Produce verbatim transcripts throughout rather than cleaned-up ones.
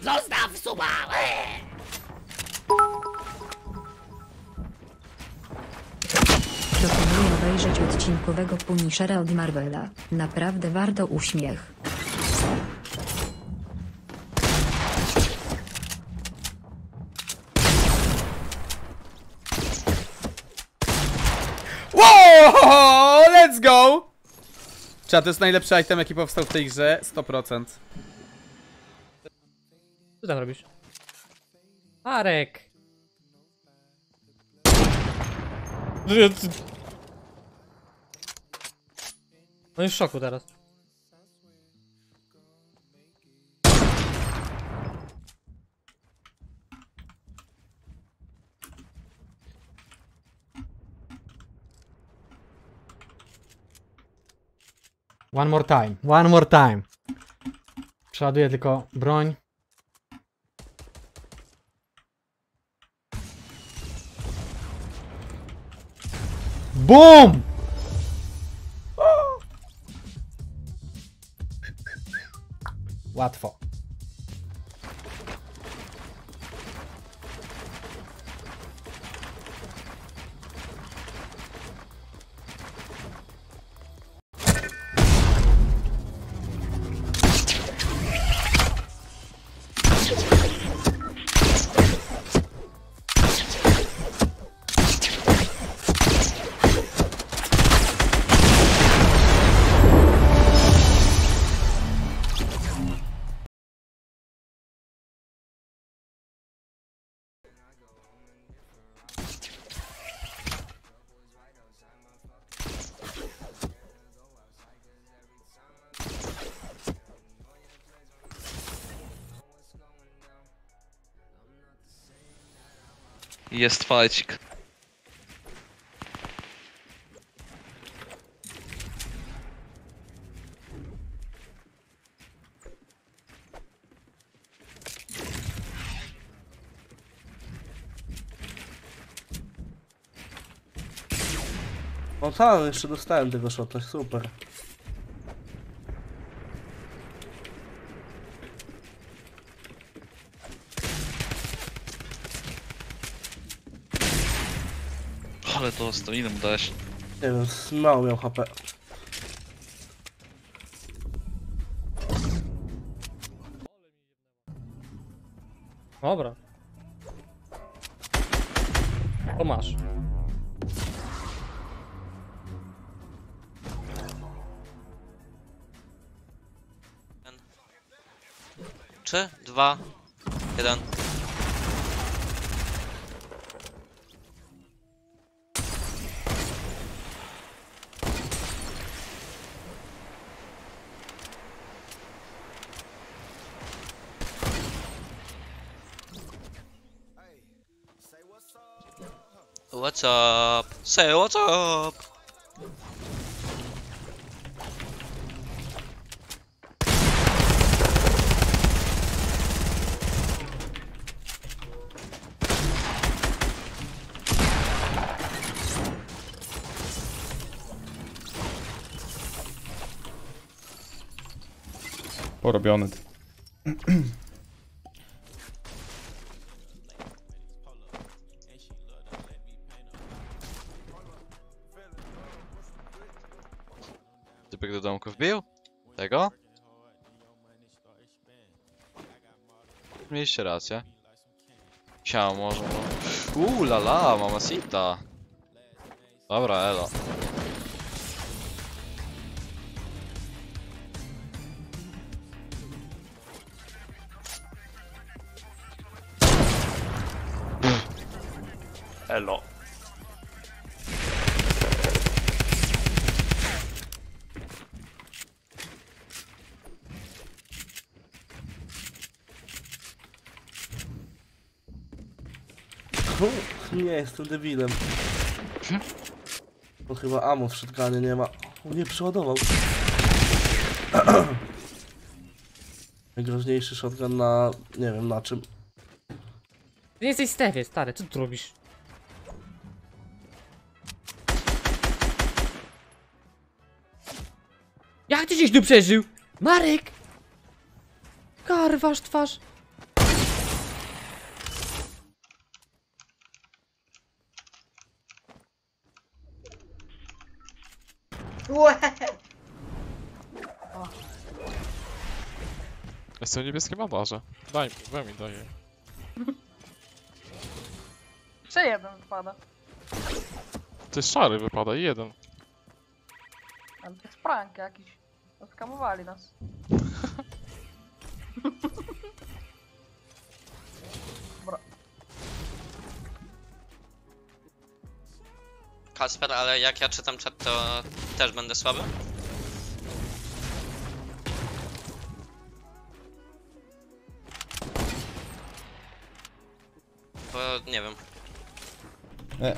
Zostaw suba! Proponuję obejrzeć odcinkowego Punishera od Marvela. Naprawdę warto uśmiech. Wow! Let's go! Czad, to jest najlepszy item, jaki powstał w tej grze. sto procent. Co tam robisz? Marek! On jest w szoku teraz. One more time, one more time. Przeładuję tylko broń. BOOM! Łatwo. Jest fajcik. O tak, jeszcze dostałem tego shota, super. Ale to sto ile mu dałeś? Nie wiem, mało miał H P. Dobra. To masz. Trzy, dwa, jeden. What's up? Say what's up? Porobiony. Typek do domku wbił? Tego? Mieliście rację. Siamo, może. Uuu, lala, mamacita. Dobra, elo. Elo. Nie, jestem debilem. Bo chyba ammo w shotgunie nie ma. O, nie przeładował. Najgroźniejszy shotgun na... nie wiem na czym. Ty nie jesteś Stefie, stary, co tu robisz? Jak ty żeś tu przeżył? Marek! Karwasz twarz! Łe! Jestem niebieskie bandaże. Daj mi, we mi daję. Jeszcze jeden wypada. Ty szary wypada, jeden. Ale to jest prank jakiś. Oskamowali nas. Dobra. Kasper, ale jak ja czytam czat, to też będę słaby? Bo nie wiem. E.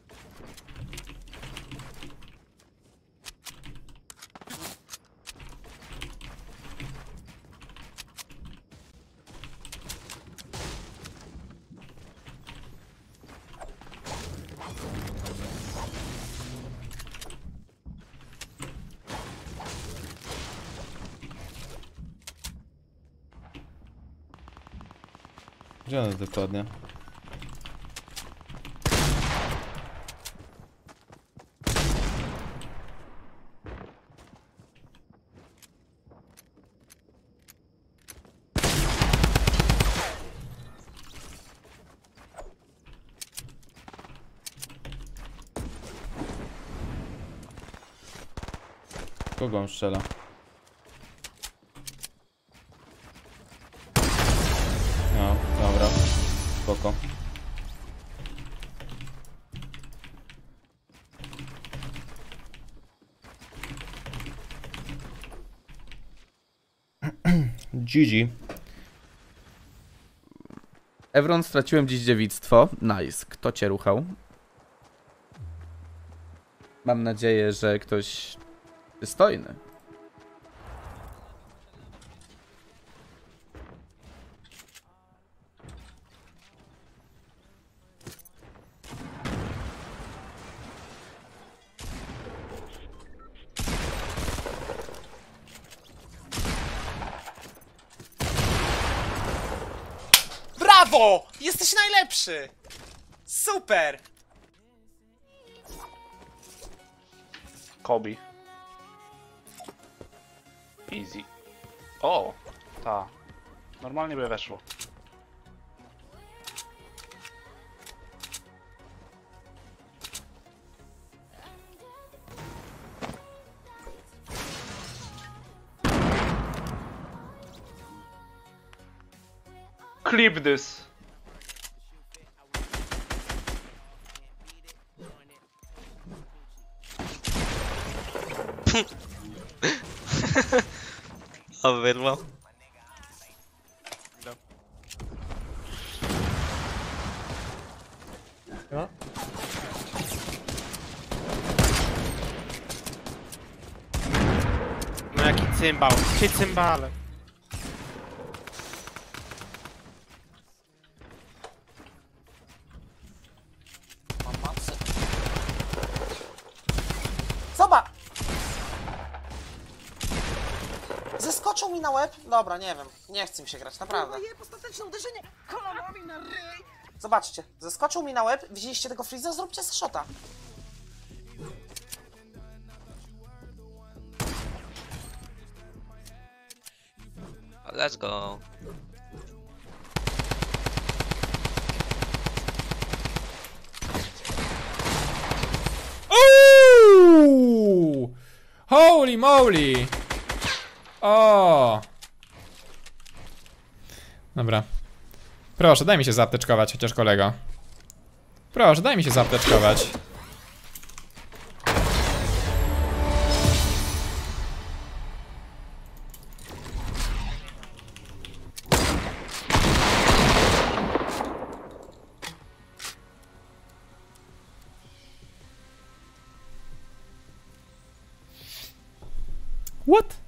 Gdzie on jest dokładnie? Kogo on strzela? No, dobra. Spoko. G G. Evron, straciłem dziś dziewictwo. Nice. Kto cię ruchał? Mam nadzieję, że ktoś przystojny. Brawo! Jesteś najlepszy! Super! Kobe. Easy. O! Ta. Normalnie by weszło. Clip this. A wyrwał. No. No jaki cymbał. Trzy cymbale. Zobacz! Zeskoczył mi na łeb? Dobra, nie wiem. Nie chce mi się grać, naprawdę. Ostateczne uderzenie kolanami na ryj! Zobaczcie, zeskoczył mi na łeb, widzieliście tego freeza? Zróbcie z Shota. Let's go. Uuuu! Holy moly! O! Dobra. Proszę, daj mi się zaapteczkować, chociaż kolego. Proszę, daj mi się zaapteczkować. What?